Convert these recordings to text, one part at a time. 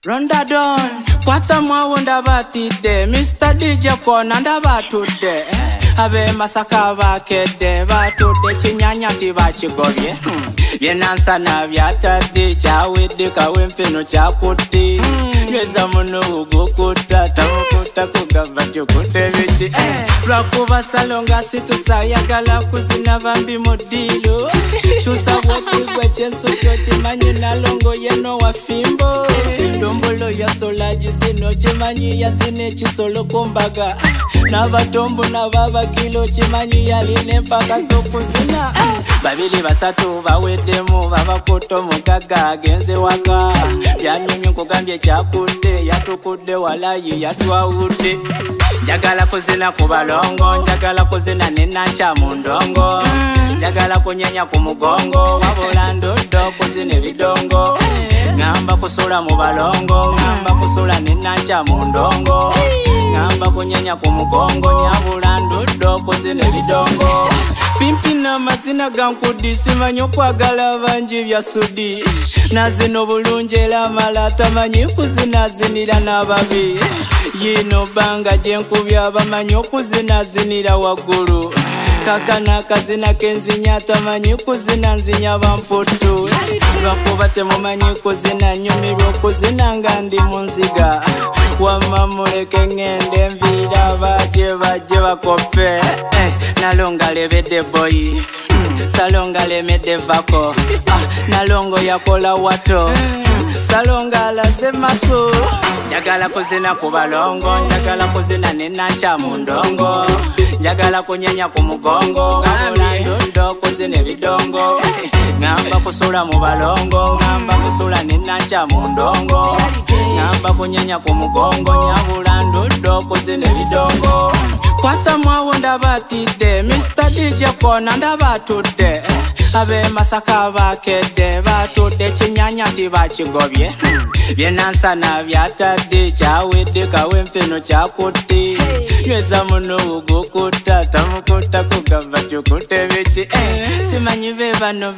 Ronda Don, kwata mwawunda batide, Mr. DJ Kona ndabatudde. Abe masaka bakede, batudde chinyanya tibachigobye. Byenansana byatadde, chawedde kawempeno chakutti. Nweza muno ugukuta, tamukuta kugava chukutte bichi. Lwakuba salonga situsayagala kuzina bambi mudilo. Chusa wotigwe chensukyo chimanyi nalongo yeno wa fimbo. Ndombolo ya solaji zino chimanyi yazine chisolo kumbaga. Nabatombo nababa kilo chimanyi yaline mpaka zokuzina. Babili basatu bawedemu babakoto mugaga agenze waka. Byanyumye nkugambye chakutte yatukudde walayi yatwawudde. Njagala kuzina ku balongo, njagala kuzina nenancha mu ndongo. Njagala kunyenya ku mugongo, wabula ndoddo kuzina ebidongo. Ngamba kusula mu balongo, ngamba kusula nenancha mu ndongo. Ngamba kunyenya ku mugongo, nyabula ndoddo kuzina ebidongo. Pimpi na mazina gankudi simanyi okwagala bangi bya sudi. Nazino bulungi era mala tamanyi kuzinazinira n'ababi. Yino banga gyenkubya bamanyi okuzinazinira waggulu. Kakana kazina kenzinya tamanyi kuzina nzinya bamputu. Lwakuba temumanyi kuzina nyumirwa okuzina nga ndi mu nziga. Wamma muleke ngende enviira bajje bakope. Nalonga lebedde boy, salonga lemedde vako. Nalongo yakola wato, salonga alaze maso. Njagala kuzina ku balongo, njagala kuzina nenancha mu ndongo. Njagala kunyenya ku mugongo, ngabula ndoddo kuzina ebidongo. Ngamba kusula mu balongo, ngamba kusula nenancha mu ndongo. Ngamba kunyenya ku mugongo, nyabula ndoddo kuzina ebidongo. Kwata mwawunda batide, Mr. DJ Kona ndabatudde. Abe masaka bakede, batudde chinyanya tibachigobye. Byenansana byatadde, chawedde kawempeno chakutti. Nweza muno ugukuta, tamukuta kugava chukutte bichi. Simanyi bebano,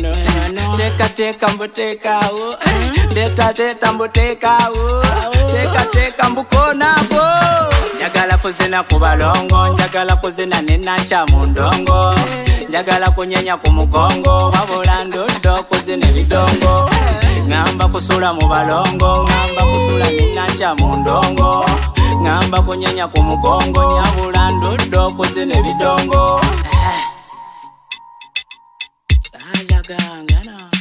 teka mbutekawo. Teta mbutekawo, teka mbukonabo. Njagala kuzina ku balongo, njagala kuzina nenancha mu ndongo. Njagala kunyenya ku mugongo, wabula ndoddo kuzina ebidongo. Ngamba kusula mu balongo, ngamba kusula nenancha mu ndongo. Ngamba kunyenya ku mugongo, nyabula ndoddo kuzina ebidongo. Ajagangana.